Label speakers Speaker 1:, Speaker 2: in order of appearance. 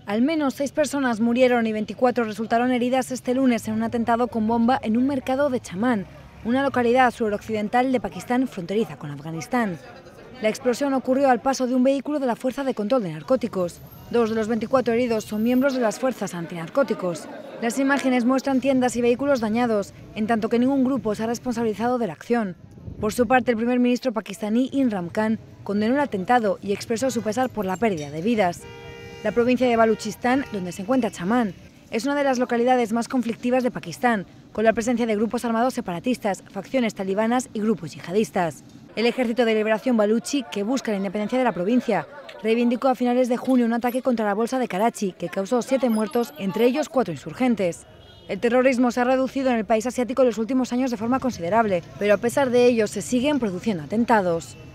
Speaker 1: Al menos 6 personas murieron y 24 resultaron heridas este lunes en un atentado con bomba en un mercado de Chamán, una localidad suroccidental de Pakistán fronteriza con Afganistán. La explosión ocurrió al paso de un vehículo de la Fuerza de Control de Narcóticos. 2 de los 24 heridos son miembros de las fuerzas antinarcóticos. Las imágenes muestran tiendas y vehículos dañados, en tanto que ningún grupo se ha responsabilizado de la acción. Por su parte, el primer ministro pakistaní Imran Khan condenó el atentado y expresó su pesar por la pérdida de vidas. La provincia de Baluchistán, donde se encuentra Chamán, es una de las localidades más conflictivas de Pakistán, con la presencia de grupos armados separatistas, facciones talibanas y grupos yihadistas. El Ejército de Liberación Baluchi, que busca la independencia de la provincia, reivindicó a finales de junio un ataque contra la bolsa de Karachi, que causó 7 muertos, entre ellos 4 insurgentes. El terrorismo se ha reducido en el país asiático en los últimos años de forma considerable, pero a pesar de ello se siguen produciendo atentados.